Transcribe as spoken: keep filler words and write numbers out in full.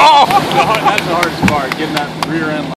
Oh! That's the hardest part, getting that rear end.